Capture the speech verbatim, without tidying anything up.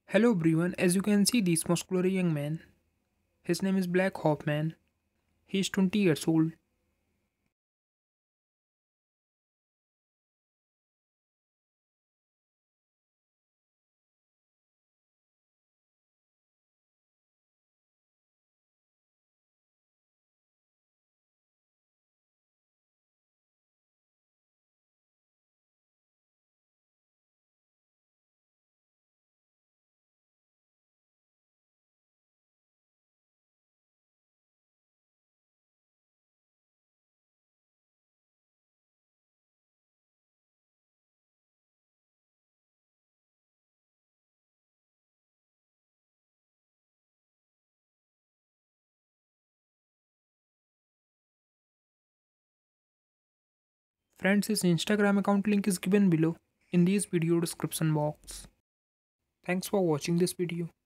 Hello everyone, as you can see this muscular young man, his name is Blake Hoffman. He is twenty years old. Friends, his Instagram account link is given below in this video description box. Thanks for watching this video.